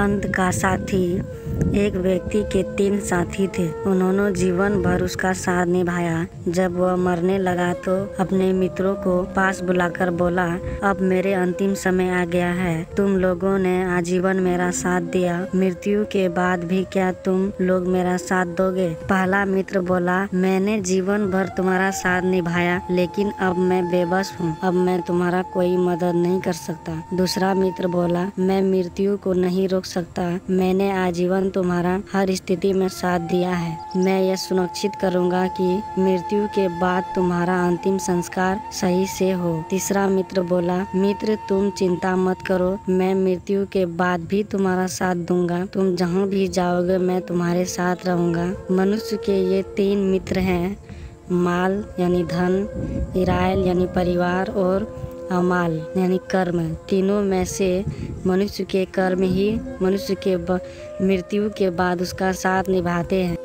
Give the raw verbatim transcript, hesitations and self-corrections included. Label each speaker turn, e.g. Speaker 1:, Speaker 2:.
Speaker 1: अंत का साथी। एक व्यक्ति के तीन साथी थे। उन्होंने जीवन भर उसका साथ निभाया। जब वह मरने लगा तो अपने मित्रों को पास बुलाकर बोला, अब मेरे अंतिम समय आ गया है। तुम लोगों ने आजीवन मेरा साथ दिया, मृत्यु के बाद भी क्या तुम लोग मेरा साथ दोगे? पहला मित्र बोला, मैंने जीवन भर तुम्हारा साथ निभाया, लेकिन अब मैं बेबस हूँ। अब मैं तुम्हारा कोई मदद नहीं कर सकता। दूसरा मित्र बोला, मैं मृत्यु को नहीं रोक सकता। मैंने आजीवन तुम्हारा हर स्थिति में साथ दिया है। मैं यह सुनिश्चित करूंगा कि मृत्यु के बाद तुम्हारा अंतिम संस्कार सही से हो। तीसरा मित्र बोला, मित्र तुम चिंता मत करो, मैं मृत्यु के बाद भी तुम्हारा साथ दूंगा। तुम जहाँ भी जाओगे मैं तुम्हारे साथ रहूंगा। मनुष्य के ये तीन मित्र हैं, माल यानी धन, इराइल यानी परिवार और अमाल यानी कर्म। तीनों में से मनुष्य के कर्म ही मनुष्य के मृत्यु के बाद उसका साथ निभाते हैं।